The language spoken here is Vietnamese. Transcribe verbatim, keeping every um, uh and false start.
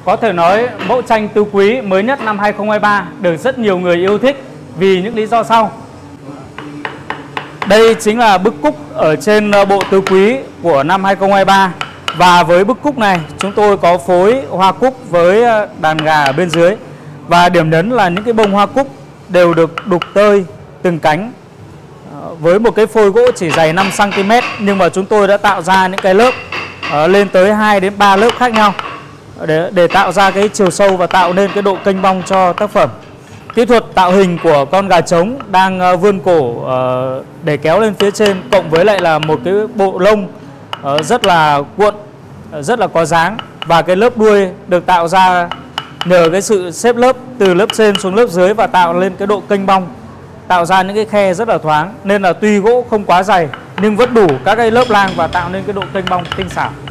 Có thể nói mẫu tranh tứ quý mới nhất năm hai không hai ba được rất nhiều người yêu thích vì những lý do sau. Đây chính là bức cúc ở trên bộ tứ quý của năm hai không hai ba. Và với bức cúc này chúng tôi có phối hoa cúc với đàn gà ở bên dưới. Và điểm nhấn là những cái bông hoa cúc đều được đục tơi từng cánh với một cái phôi gỗ chỉ dày năm xăng ti mét, nhưng mà chúng tôi đã tạo ra những cái lớp uh, lên tới hai đến ba lớp khác nhau để, để tạo ra cái chiều sâu và tạo nên cái độ kênh bong cho tác phẩm. Kỹ thuật tạo hình của con gà trống đang uh, vươn cổ uh, để kéo lên phía trên, cộng với lại là một cái bộ lông uh, rất là cuộn, uh, rất là có dáng, và cái lớp đuôi được tạo ra nhờ cái sự xếp lớp từ lớp trên xuống lớp dưới và tạo lên cái độ kênh bong, tạo ra những cái khe rất là thoáng, nên là tuy gỗ không quá dày nhưng vẫn đủ các cái lớp lang và tạo nên cái độ kênh bong tinh xảo.